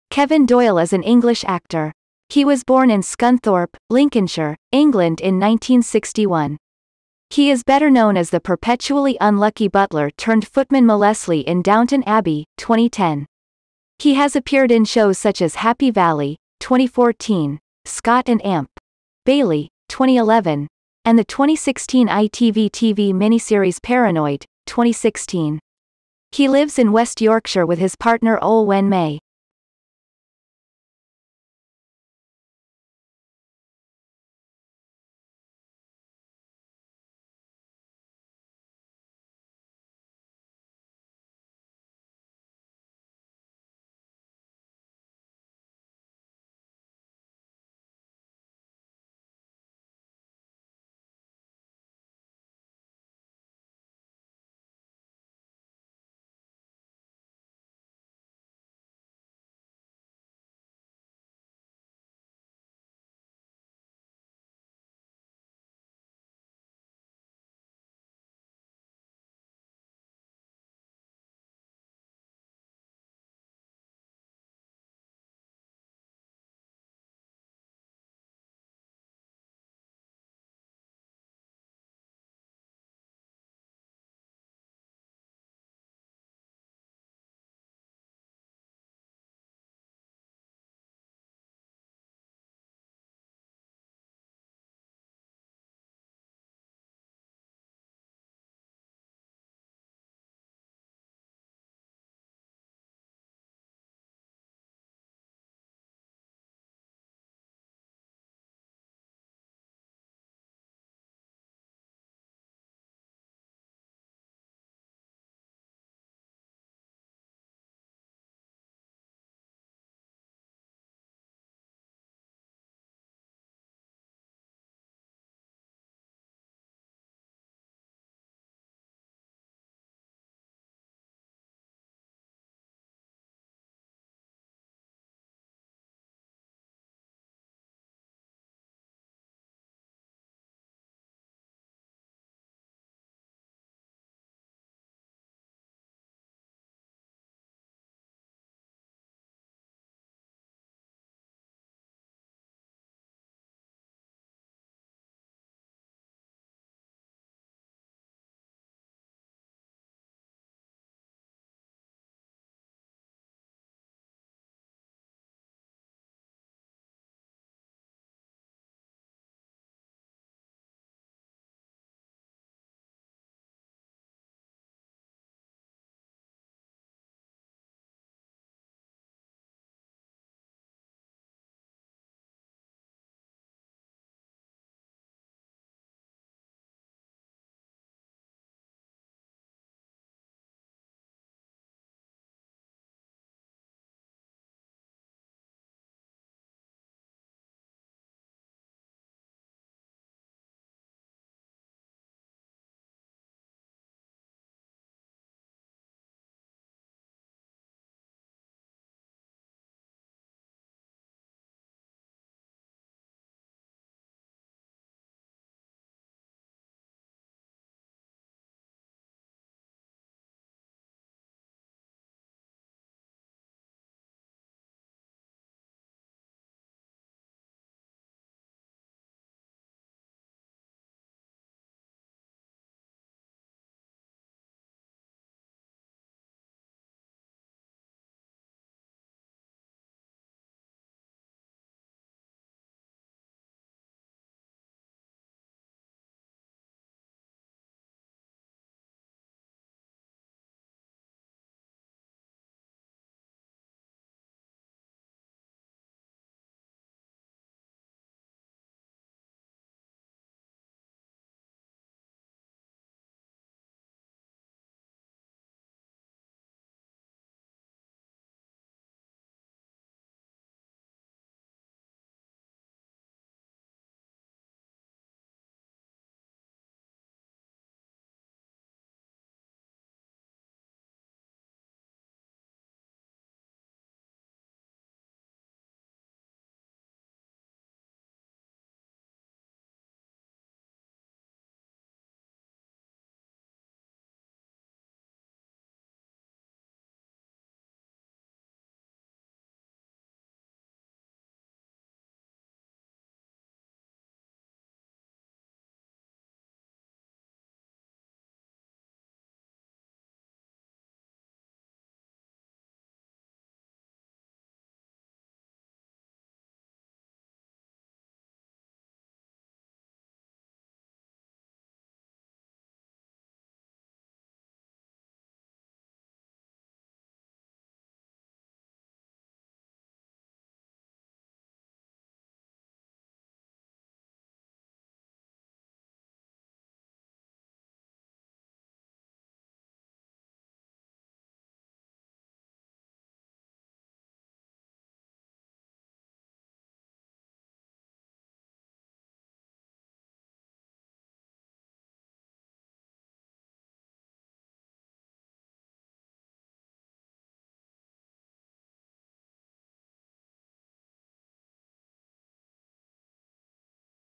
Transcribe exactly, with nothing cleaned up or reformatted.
Kevin Doyle is an English actor. He was born in Scunthorpe, Lincolnshire, England in nineteen sixty-one. He is better known as the perpetually unlucky butler turned footman Molessley in Downton Abbey, twenty ten. He has appeared in shows such as Happy Valley, twenty fourteen, Scott and Amp, Bailey, twenty eleven, and the twenty sixteen I T V T V miniseries Paranoid, twenty sixteen. He lives in West Yorkshire with his partner Ol Wen May.